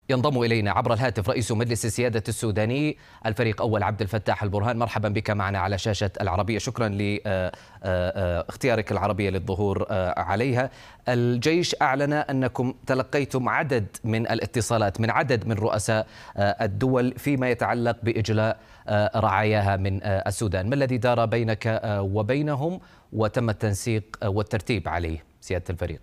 ينضم إلينا عبر الهاتف رئيس مجلس السيادة السوداني الفريق أول عبد الفتاح البرهان. مرحبا بك معنا على شاشة العربية. شكرا لاختيارك العربية للظهور عليها. الجيش أعلن أنكم تلقيتم عدد من الاتصالات من عدد من رؤساء الدول فيما يتعلق بإجلاء رعاياها من السودان. ما الذي دار بينك وبينهم وتم التنسيق والترتيب عليه سيادة الفريق؟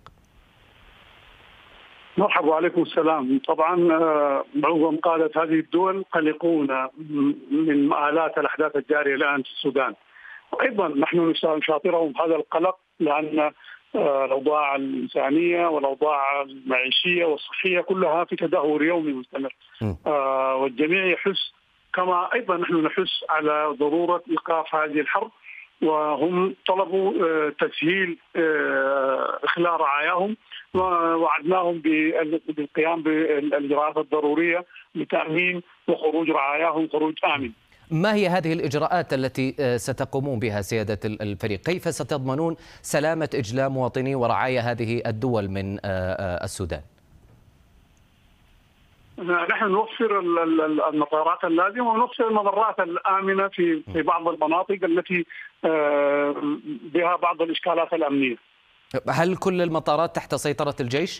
مرحبا وعليكم السلام. طبعا معظم قادة هذه الدول قلقون من مآلات الأحداث الجارية الآن في السودان، وأيضا نحن نشاطرهم هذا القلق لأن الأوضاع الإنسانية والأوضاع المعيشية والصحية كلها في تدهور يومي مستمر، والجميع يحس كما أيضا نحن نحس على ضرورة إيقاف هذه الحرب، وهم طلبوا تسهيل إخلاء رعاياهم، ووعدناهم بالقيام بالإجراءات الضرورية لتأمين وخروج رعاياهم خروج آمن. ما هي هذه الإجراءات التي ستقومون بها سيادة الفريق؟ كيف ستضمنون سلامة إجلاء مواطني ورعايا هذه الدول من السودان؟ نحن نوفر المطارات اللازمة ونوفر الممرات الآمنة في بعض المناطق التي بها بعض الإشكالات الأمنية. هل كل المطارات تحت سيطرة الجيش؟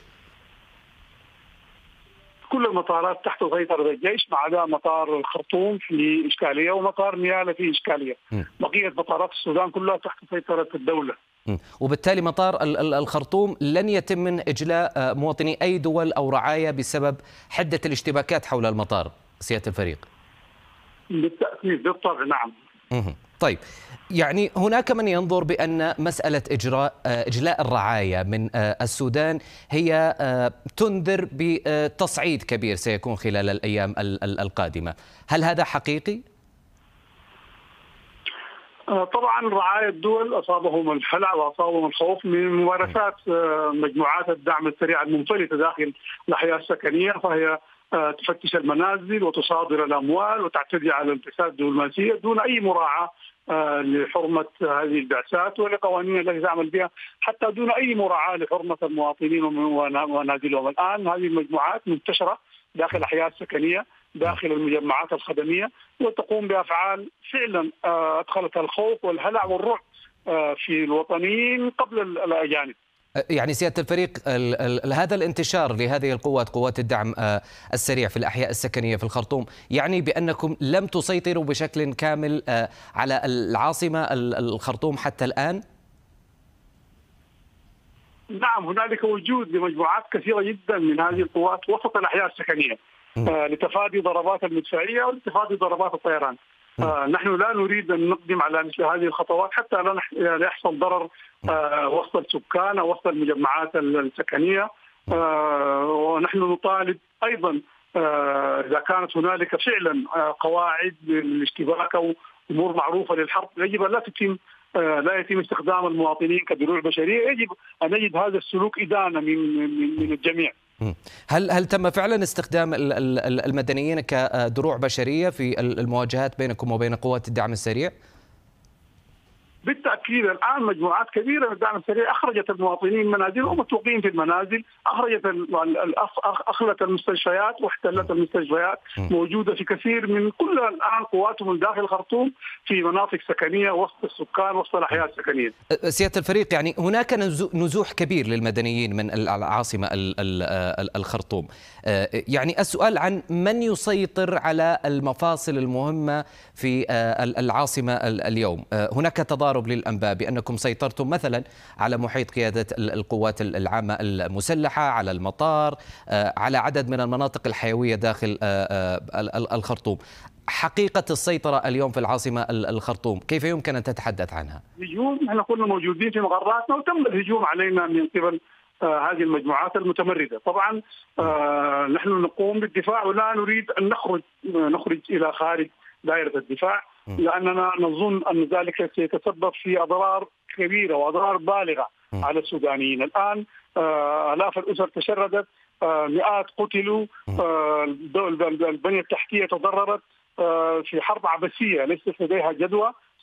كل المطارات تحت سيطرة الجيش ما عدا مطار الخرطوم في إشكالية ومطار نيالا في إشكالية. بقية مطارات السودان كلها تحت سيطرة الدولة. وبالتالي مطار الخرطوم لن يتم من إجلاء مواطني أي دول أو رعايا بسبب حدة الاشتباكات حول المطار سيادة الفريق؟ بالتأكيد بالطبع نعم. طيب، يعني هناك من ينظر بأن مسألة إجلاء الرعايا من السودان هي تنذر بتصعيد كبير سيكون خلال الأيام القادمة. هل هذا حقيقي؟ طبعا رعايا الدول أصابهم الهلع وأصابهم الخوف من ممارسات مجموعات الدعم السريع المنفلتة داخل الأحياء السكنية، فهي تفتش المنازل وتصادر الأموال وتعتدي على الانبعاثات الدبلوماسية دون أي مراعاة لحرمة هذه البعثات ولقوانين التي تعمل بها، حتى دون أي مراعاة لحرمة المواطنين ومنازلهم. الآن هذه المجموعات منتشرة داخل الأحياء السكنية داخل المجمعات الخدمية وتقوم بأفعال فعلا أدخلت الخوف والهلع والرعب في الوطنيين قبل الأجانب. يعني سيادة الفريق، هذا الانتشار لهذه القوات، قوات الدعم السريع في الأحياء السكنية في الخرطوم، يعني بأنكم لم تسيطروا بشكل كامل على العاصمة الخرطوم حتى الآن؟ نعم، هنالك وجود لمجموعات كثيرة جدا من هذه القوات وسط الأحياء السكنية لتفادي ضربات المدفعية ولتفادي ضربات الطيران. نحن لا نريد أن نقدم على مثل هذه الخطوات حتى لا يحصل ضرر وسط السكان أو وسط المجمعات السكنية، ونحن نطالب أيضا إذا كانت هنالك فعلا قواعد للاشتباك أو أمور معروفة للحرب يجب أن لا يتم استخدام المواطنين كدروع بشرية، يجب أن نجد هذا السلوك إدانة من الجميع. هل تم فعلا استخدام المدنيين كدروع بشرية في المواجهات بينكم وبين قوات الدعم السريع؟ بالتأكيد الآن مجموعات كبيرة من الدعم السريع أخرجت المواطنين من منازلهم ومتوقين في المنازل، أخلت المستشفيات واحتلت المستشفيات، موجودة في كثير من كل الآن قواتهم داخل الخرطوم في مناطق سكنية وسط السكان وسط الأحياء السكنية. سيادة الفريق، يعني هناك نزوح كبير للمدنيين من العاصمة الخرطوم، يعني السؤال عن من يسيطر على المفاصل المهمة في العاصمة اليوم. هناك تضارب للأنباء بأنكم سيطرتم مثلا على محيط قيادة القوات العامة المسلحة، على المطار، على عدد من المناطق الحيوية داخل الخرطوم. حقيقة السيطرة اليوم في العاصمة الخرطوم كيف يمكن أن تتحدث عنها؟ هجوم، نحن كنا موجودين في مقراتنا وتم الهجوم علينا من قبل هذه المجموعات المتمردة. طبعا نحن نقوم بالدفاع ولا نريد أن نخرج إلى خارج دائرة الدفاع، لأننا نظن أن ذلك سيتسبب في أضرار كبيرة وأضرار بالغة على السودانيين. الآن آلاف الأسر تشردت، مئات قتلوا، البنية التحتية تضررت في حرب عبثية ليست لديها جدوى.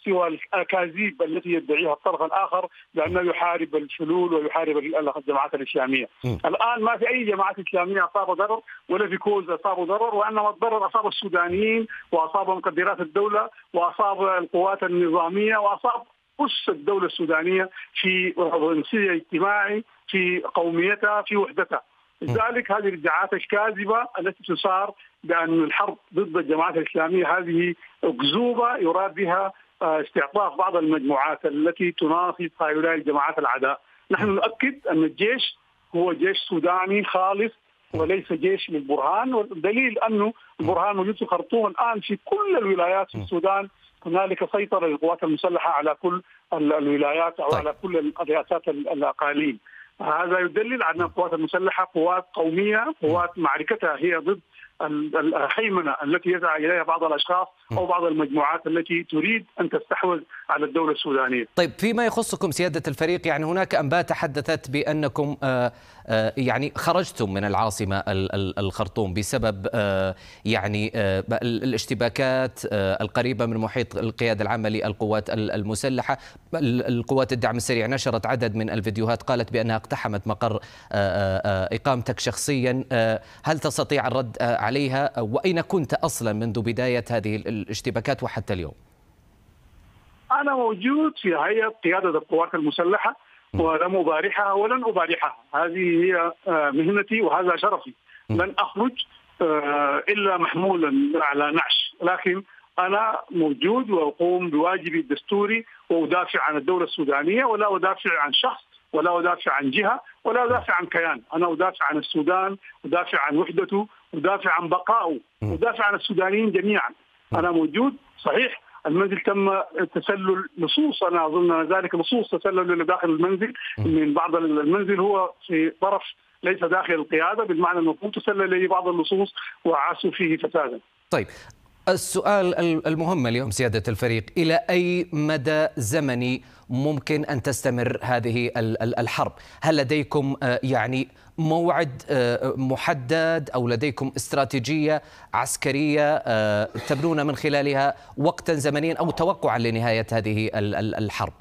سوى الأكاذيب التي يدعيها الطرف الآخر بأنه يحارب الفلول ويحارب الجماعات الإسلامية. الآن ما في أي جماعات إسلامية أصاب ضرر ولا في كوز أصاب ضرر، وإنما الضرر أصاب السودانيين وأصاب مقدرات الدولة وأصاب القوات النظامية وأصاب أس الدولة السودانية في رمسية اجتماعي، في قوميتها، في وحدتها. لذلك هذه الادعاءات الكاذبة التي تثار بأن الحرب ضد الجماعات الإسلامية هذه أكذوبة يراد بها استعطاف بعض المجموعات التي تناصب هؤلاء الجماعات العداء. نحن نؤكد أن الجيش هو جيش سوداني خالص وليس جيش للبرهان، والدليل أنه البرهان موجود في الخرطوم الآن. في كل الولايات في السودان هنالك سيطرة للقوات المسلحة على كل الولايات أو على كل الرئاسات الأقاليم. هذا يدلل على أن القوات المسلحة قوات قومية، قوات معركتها هي ضد الهيمنة التي يسعى إليها بعض الأشخاص أو بعض المجموعات التي تريد أن تستحوذ على الدولة السودانية. طيب، فيما يخصكم سيادة الفريق، يعني هناك أنباء تحدثت بأنكم يعني خرجتم من العاصمة الخرطوم بسبب يعني الاشتباكات القريبة من محيط القيادة العامة للقوات المسلحة. القوات الدعم السريع نشرت عدد من الفيديوهات قالت بأنها اقتحمت مقر إقامتك شخصيا. هل تستطيع الرد عليها؟ وأين كنت أصلا منذ بداية هذه الاشتباكات وحتى اليوم؟ أنا موجود في هيئة قيادة القوات المسلحة ولم أبارحها ولن أبارحها. هذه هي مهنتي وهذا شرفي. لن أخرج إلا محمولا على نعش، لكن أنا موجود وأقوم بواجبي الدستوري وأدافع عن الدولة السودانية، ولا أدافع عن شخص ولا أدافع عن جهة ولا أدافع عن كيان. أنا أدافع عن السودان، أدافع عن وحدته، أدافع عن بقائه، أدافع عن السودانيين جميعا. أنا موجود. صحيح المنزل تم تسلل لصوص، أنا أظن ذلك لصوص تسلل داخل المنزل من بعض المنزل هو في طرف ليس داخل القيادة، بالمعنى المفهوم تسلل لي بعض اللصوص وعاشوا فيه فسادا. طيب، السؤال المهم اليوم سيادة الفريق، إلى أي مدى زمني ممكن أن تستمر هذه الحرب؟ هل لديكم يعني موعد محدد أو لديكم استراتيجية عسكرية تبنون من خلالها وقتا زمنيا أو توقعا لنهاية هذه الحرب؟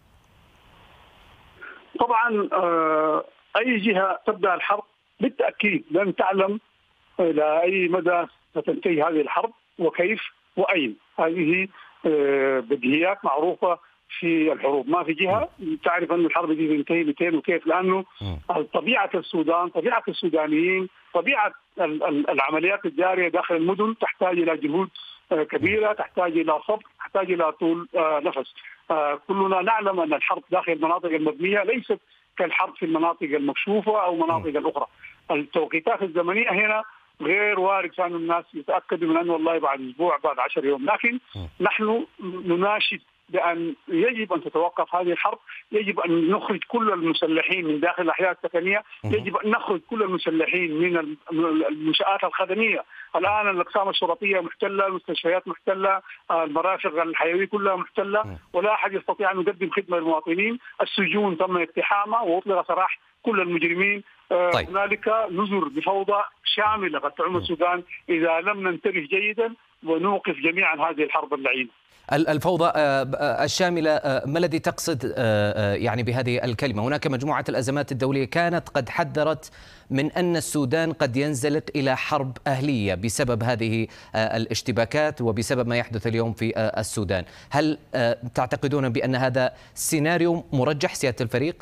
طبعا أي جهة تبدأ الحرب بالتأكيد لن تعلم إلى أي مدى ستنتهي هذه الحرب وكيف وأين. هذه بديهيات معروفة في الحروب. ما في جهة تعرف أن الحرب دي تنتهي بتين وكيف، لأنه طبيعة السودان، طبيعة السودانيين، طبيعة العمليات الجارية داخل المدن تحتاج إلى جهود كبيرة، تحتاج إلى صبر، تحتاج إلى طول نفس. كلنا نعلم أن الحرب داخل المناطق المبنية ليست كالحرب في المناطق المكشوفة أو مناطق الأخرى. التوقيتات الزمنية هنا غير وارد كان الناس يتأكدوا من أنه والله بعد أسبوع بعد 10 يوم، لكن نحن نناشد بأن يجب أن تتوقف هذه الحرب. يجب أن نخرج كل المسلحين من داخل الأحياء السكنية، يجب أن نخرج كل المسلحين من المنشآت الخدمية. الآن الأقسام الشرطية محتلة، المستشفيات محتلة، المرافق الحيوية كلها محتلة، ولا أحد يستطيع أن يقدم خدمة للمواطنين. السجون تم اقتحامها وأطلق سراح كل المجرمين. طيب. هنالك نذر بفوضى شاملة قد تعم السودان إذا لم ننتبه جيدا ونوقف جميعا هذه الحرب اللعينة. الفوضى الشاملة، ما الذي تقصد يعني بهذه الكلمة؟ هناك مجموعة الأزمات الدولية كانت قد حذرت من أن السودان قد ينزلق إلى حرب أهلية بسبب هذه الاشتباكات وبسبب ما يحدث اليوم في السودان. هل تعتقدون بأن هذا سيناريو مرجح سيادة الفريق؟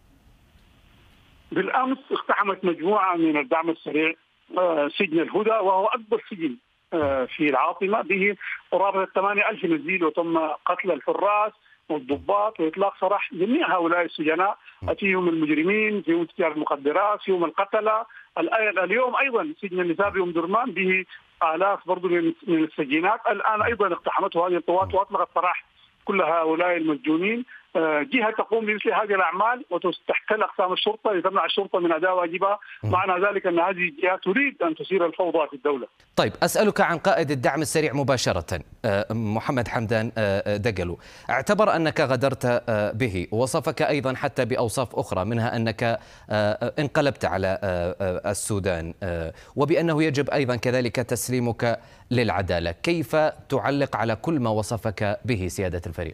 بالأمس اقتحمت مجموعة من الدعم السريع سجن الهدى، وهو أكبر سجن في العاصمة، به قرابة 8000 نزيل، وتم قتل الحراس والضباط وإطلاق سراح جميع هؤلاء السجناء. فيهم المجرمين، فيهم تجار المخدرات، فيهم القتلة. اليوم أيضا سجن النساء بأم درمان به آلاف برضو من السجينات. الآن أيضا اقتحمته هذه القوات وأطلقت سراح كل هؤلاء المسجونين. جهه تقوم بمثل هذه الاعمال وتحتل اقسام الشرطه لتمنع الشرطه من اداء واجبها، معنى ذلك ان هذه الجهه تريد ان تثير الفوضى في الدوله. طيب أسألك عن قائد الدعم السريع مباشرة، محمد حمدان دقلو، اعتبر أنك غدرت به، ووصفك أيضا حتى بأوصاف أخرى منها أنك انقلبت على السودان، وبأنه يجب أيضا كذلك تسليمك للعدالة. كيف تعلق على كل ما وصفك به سيادة الفريق؟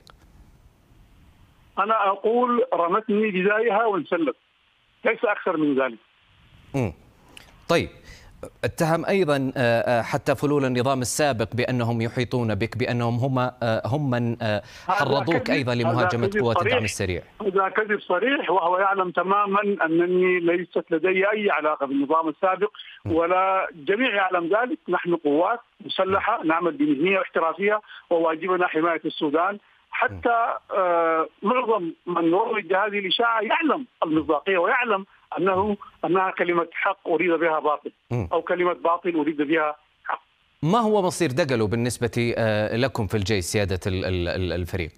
أنا أقول رمتني بذائها وانسلت، ليس أكثر من ذلك. طيب اتهم أيضا حتى فلول النظام السابق بأنهم يحيطون بك، بأنهم هم من حرضوك أيضا لمهاجمة قوات الدعم السريع. هذا كذب صريح، وهو يعلم تماما أنني ليست لدي أي علاقة بالنظام السابق، ولا جميع يعلم ذلك. نحن قوات مسلحة نعمل بمهنية واحترافية، وواجبنا حماية السودان. حتى معظم من روج هذه الإشاعة يعلم المصداقية، ويعلم أنها كلمة حق أريد بها باطل، أو كلمة باطل أريد بها حق. ما هو مصير دقلو بالنسبة لكم في الجيش سيادة الفريق؟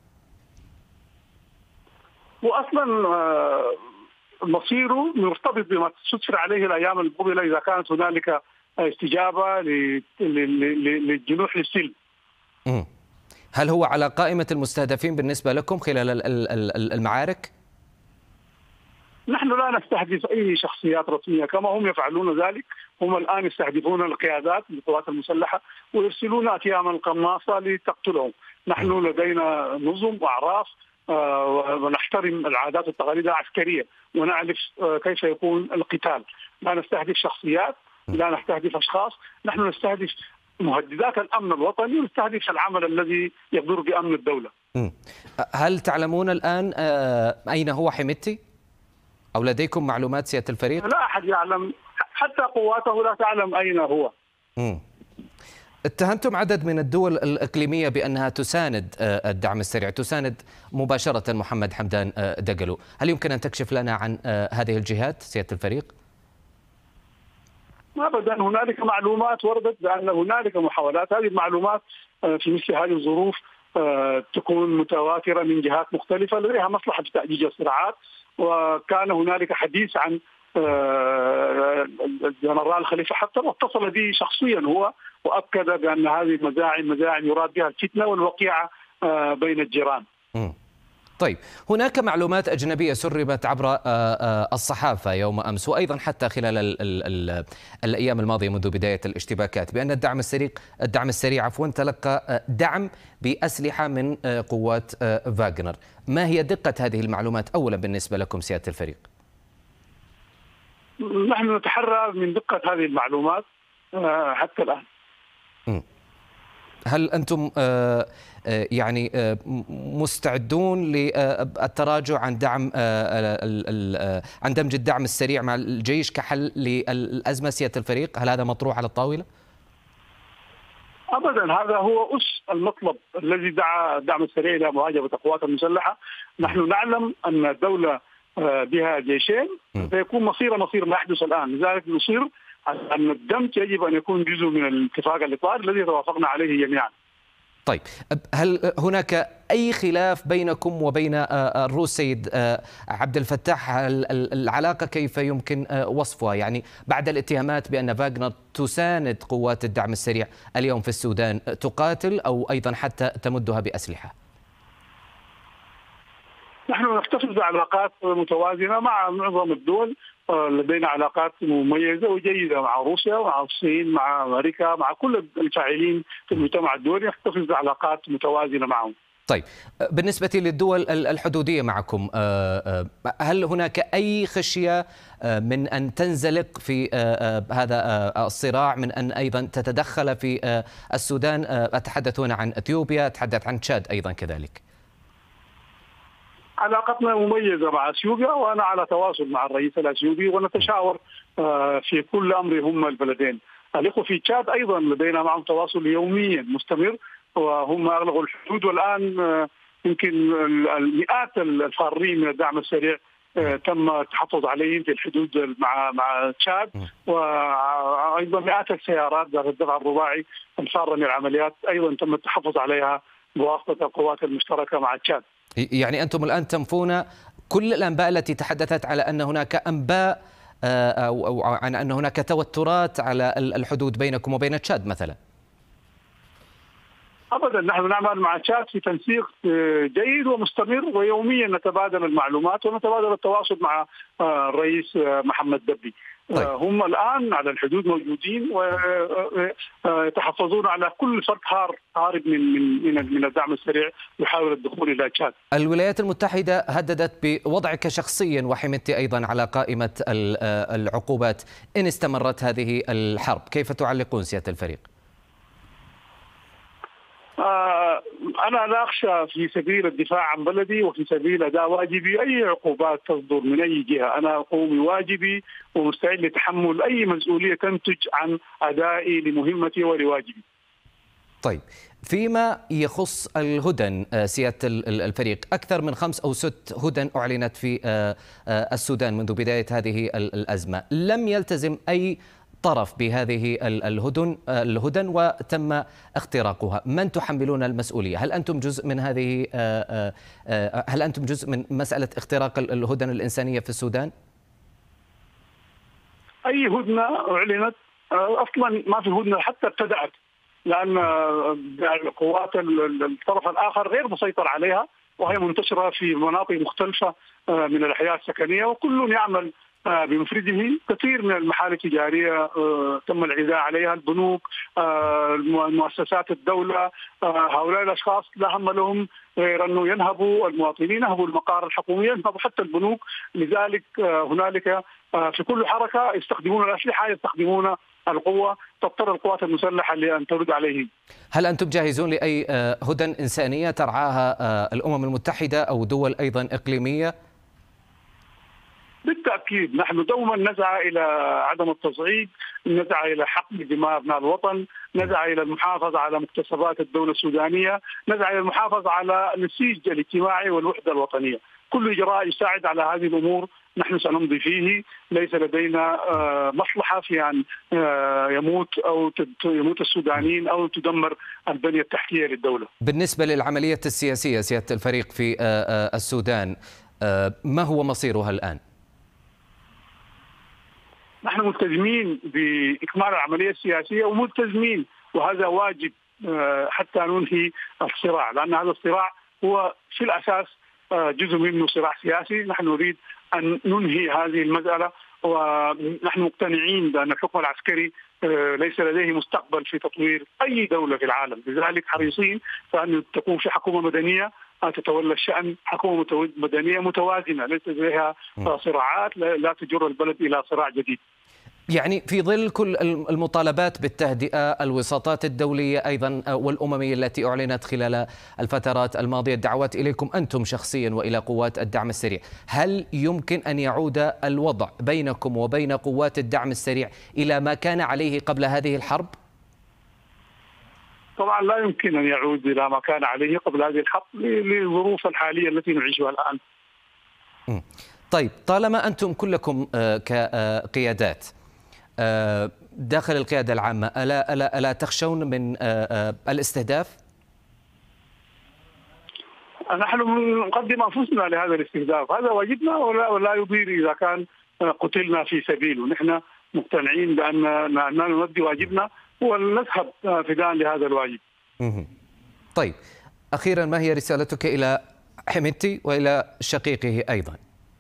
وأصلا مصيره مرتبط بما تسفر عليه الأيام المقبلة إذا كانت هنالك استجابة للجنوح للسلم. هل هو على قائمة المستهدفين بالنسبة لكم خلال المعارك؟ نحن لا نستهدف أي شخصيات رسمية كما هم يفعلون ذلك. هم الآن يستهدفون القيادات للقوات المسلحة ويرسلون أتيام القناصة لتقتلهم. نحن لدينا نظم وأعراف ونحترم العادات والتقاليد العسكرية، ونعرف كيف يكون القتال. لا نستهدف شخصيات، لا نستهدف أشخاص، نحن نستهدف مهددات الأمن الوطني ونستهدف العمل الذي يضر بأمن الدولة. هل تعلمون الآن أين هو حميدتي؟ أو لديكم معلومات سيادة الفريق؟ لا أحد يعلم، حتى قواته لا تعلم أين هو. اتهمتم عدد من الدول الإقليمية بأنها تساند الدعم السريع، تساند مباشرة محمد حمدان دقلو. هل يمكن أن تكشف لنا عن هذه الجهات سيادة الفريق؟ أبدا، هنالك معلومات وردت بأن هنالك محاولات. هذه المعلومات في مثل هذه الظروف تكون متواترة من جهات مختلفة لديها مصلحة في تأجيج الصراعات. وكان هنالك حديث عن الجنرال خليفة حفتر، واتصل به شخصيا هو وأكد بأن هذه مزاعم يراد بها الفتنة والوقيعة بين الجيران. طيب، هناك معلومات أجنبية سربت عبر الصحافة يوم أمس، وأيضا حتى خلال الأيام الماضية منذ بداية الاشتباكات، بأن الدعم السريع تلقى دعم بأسلحة من قوات فاغنر. ما هي دقة هذه المعلومات أولا بالنسبة لكم سيادة الفريق؟ نحن نتحرى من دقة هذه المعلومات حتى الآن. هل أنتم يعني مستعدون للتراجع عن عن دمج الدعم السريع مع الجيش كحل للأزمة سيادة الفريق؟ هل هذا مطروح على الطاولة؟ أبدا، هذا هو أس المطلب الذي دعا الدعم السريع إلى مواجهة القوات المسلحة. نحن نعلم أن الدولة بها جيشين، فيكون مصير ما يحدث الآن. لذلك نصير أن الدمج يجب أن يكون جزء من الاتفاق الإطار الذي توافقنا عليه جميعا. طيب، هل هناك أي خلاف بينكم وبين الروس سيد عبد الفتاح؟ العلاقة كيف يمكن وصفها؟ يعني بعد الاتهامات بأن فاغنر تساند قوات الدعم السريع اليوم في السودان، تقاتل أو أيضا حتى تمدها بأسلحة؟ نحن نحتفظ بعلاقات متوازنة مع معظم الدول. لدينا علاقات مميزة وجيدة مع روسيا ومع الصين مع أمريكا مع كل الفاعلين في المجتمع الدولي، نحتفظ بعلاقات متوازنة معهم. طيب، بالنسبة للدول الحدودية معكم، هل هناك أي خشية من أن تنزلق في هذا الصراع، من أن أيضا تتدخل في السودان؟ أتحدث هنا عن أثيوبيا، أتحدث عن تشاد أيضا كذلك. علاقتنا مميزة مع اثيوبيا، وأنا على تواصل مع الرئيس الأثيوبي ونتشاور في كل أمر هم البلدين. الإخوة في تشاد أيضا لدينا معهم تواصل يوميا مستمر، وهم أغلقوا الحدود، والآن يمكن المئات الفارين من الدعم السريع تم التحفظ عليهم في الحدود مع تشاد، وأيضا مئات السيارات ذات الدفع الرباعي الفارة من العمليات أيضا تم التحفظ عليها بواسطة القوات المشتركة مع تشاد. يعني أنتم الآن تنفون كل الأنباء التي تحدثت على أن هناك أنباء أو عن أن هناك توترات على الحدود بينكم وبين تشاد مثلا. ابدا، نحن نعمل مع تشاد في تنسيق جيد ومستمر، ويوميا نتبادل المعلومات ونتبادل التواصل مع الرئيس محمد دبي. طيب. هم الان على الحدود موجودين ويتحفظون على كل فرد هارب من الدعم السريع يحاول الدخول الى تشاد. الولايات المتحده هددت بوضعك شخصيا وحميدتي ايضا على قائمه العقوبات ان استمرت هذه الحرب، كيف تعلقون سياده الفريق؟ أنا لا أخشى في سبيل الدفاع عن بلدي وفي سبيل أداء واجبي أي عقوبات تصدر من أي جهة. أنا أقوم بواجبي ومستعد لتحمل أي مسؤولية تنتج عن أدائي لمهمتي ولواجبي. طيب، فيما يخص الهدن سيادة الفريق، أكثر من 5 أو 6 هدن أعلنت في السودان منذ بداية هذه الأزمة، لم يلتزم أي طرف بهذه الهدن وتم اختراقها. من تحملون المسؤولية؟ هل أنتم جزء من هذه هل أنتم جزء من مسألة اختراق الهدن الإنسانية في السودان؟ أي هدنة أعلنت أصلا ما في هدنة حتى ابتدأت، لأن قوات الطرف الآخر غير مسيطر عليها وهي منتشرة في مناطق مختلفة من الحياة السكنية، وكل يعمل بمفرده. كثير من المحال التجارية تم العداء عليها، البنوك، مؤسسات الدولة، هؤلاء الأشخاص لا هم لهم غير أنه ينهبوا المواطنين، ينهبوا المقار الحكومية، ينهبوا حتى البنوك. لذلك هنالك في كل حركة يستخدمون الأسلحة، يستخدمون القوة، تضطر القوات المسلحة لأن ترد عليهم. هل أنتم جاهزون لأي هدن إنسانية ترعاها الأمم المتحدة أو دول أيضا إقليمية؟ بالتأكيد، نحن دوما نسعى إلى عدم التصعيد، نسعى إلى حقن دماء أبناء الوطن، نسعى إلى المحافظة على مكتسبات الدولة السودانية، نسعى إلى المحافظة على النسيج الاجتماعي والوحدة الوطنية. كل إجراء يساعد على هذه الأمور نحن سنمضي فيه. ليس لدينا مصلحة في أن يموت السودانيين أو تدمر البنية التحتية للدولة. بالنسبة للعملية السياسية سيادة الفريق في السودان، ما هو مصيرها الآن؟ نحن ملتزمين بإكمال العملية السياسية وملتزمين، وهذا واجب حتى ننهي الصراع، لأن هذا الصراع هو في الأساس جزء منه صراع سياسي. نحن نريد أن ننهي هذه المسألة، ونحن مقتنعين بأن الحكم العسكري ليس لديه مستقبل في تطوير أي دولة في العالم. لذلك حريصين فأن تكون في حكومة مدنية تتولى الشأن، حكومة مدنية متوازنة ليس لديها صراعات لا تجر البلد إلى صراع جديد. يعني في ظل كل المطالبات بالتهدئة، الوساطات الدولية أيضا والأممية التي أعلنت خلال الفترات الماضية، الدعوات إليكم أنتم شخصيا وإلى قوات الدعم السريع، هل يمكن أن يعود الوضع بينكم وبين قوات الدعم السريع إلى ما كان عليه قبل هذه الحرب؟ طبعا لا يمكن أن يعود إلى ما كان عليه قبل هذه الحرب للظروف الحالية التي نعيشها الآن. طيب، طالما أنتم كلكم كقيادات داخل القيادة العامة، ألا تخشون من الاستهداف؟ نحن نقدم أنفسنا لهذا الاستهداف، هذا واجبنا ولا يضير إذا كان قتلنا في سبيله. نحن مقتنعين بأننا نؤدي واجبنا ونذهب فداء لهذا الواجب. طيب، أخيرا ما هي رسالتك إلى حميدتي وإلى شقيقه أيضا؟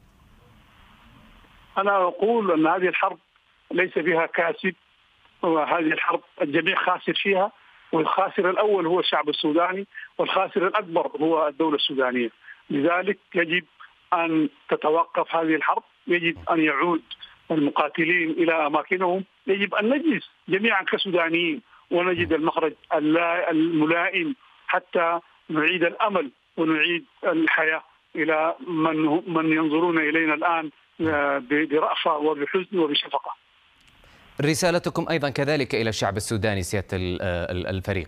أنا أقول أن هذه الحرب ليس فيها كاسب، وهذه الحرب الجميع خاسر فيها، والخاسر الأول هو الشعب السوداني، والخاسر الأكبر هو الدولة السودانية. لذلك يجب أن تتوقف هذه الحرب، يجب أن يعود المقاتلين إلى أماكنهم، يجب أن نجلس جميعا كسودانيين ونجد المخرج الملائم حتى نعيد الأمل ونعيد الحياة إلى من ينظرون إلينا الآن برأفة وبحزن وبشفقة. رسالتكم أيضا كذلك إلى الشعب السوداني سيادة الفريق؟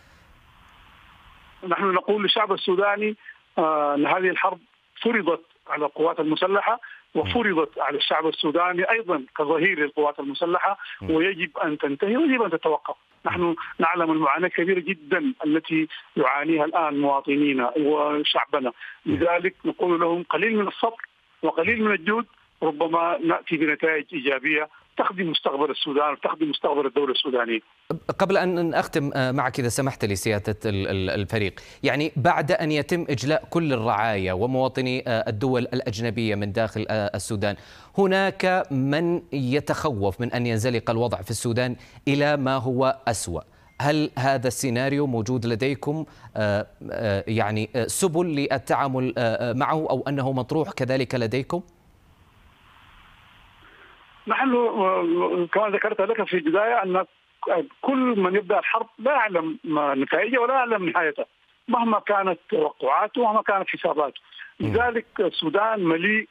نحن نقول للشعب السوداني أن هذه الحرب فرضت على القوات المسلحة وفرضت على الشعب السوداني أيضا كظهير للقوات المسلحة، ويجب أن تنتهي ويجب أن تتوقف. نحن نعلم المعاناة الكبيرة جدا التي يعانيها الآن مواطنينا وشعبنا، لذلك نقول لهم قليل من الصبر وقليل من الجهد، ربما نأتي بنتائج إيجابية تخدم مستقبل السودان وتخدم مستقبل الدولة السودانية. قبل أن أختم معك إذا سمحت لي سيادة الفريق، يعني بعد أن يتم إجلاء كل الرعايا ومواطني الدول الأجنبية من داخل السودان، هناك من يتخوف من أن ينزلق الوضع في السودان إلى ما هو أسوأ. هل هذا السيناريو موجود لديكم يعني سبل للتعامل معه، أو أنه مطروح كذلك لديكم؟ نحن كما ذكرت لك في البداية أن كل من يبدأ الحرب لا يعلم نتائجها ولا يعلم نهايتها مهما كانت توقعاته ومهما كانت حساباته. لذلك السودان مليء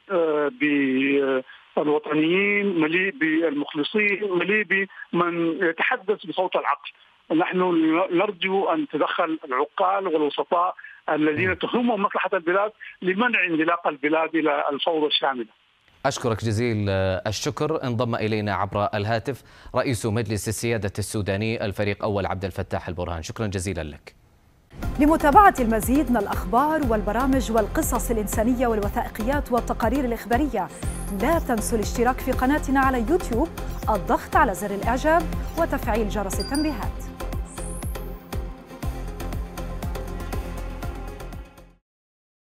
بالوطنيين، مليء بالمخلصين، مليء بمن يتحدث بصوت العقل. نحن نرجو أن تدخل العقال والوسطاء الذين تهمهم مصلحة البلاد لمنع انزلاق البلاد إلى الفوضى الشاملة. أشكرك جزيل الشكر. انضم إلينا عبر الهاتف رئيس مجلس السيادة السوداني الفريق أول عبد الفتاح البرهان. شكرا جزيلا لك. لمتابعة المزيد من الأخبار والبرامج والقصص الإنسانية والوثائقيات والتقارير الإخبارية، لا تنسوا الاشتراك في قناتنا على يوتيوب، الضغط على زر الإعجاب وتفعيل جرس التنبيهات.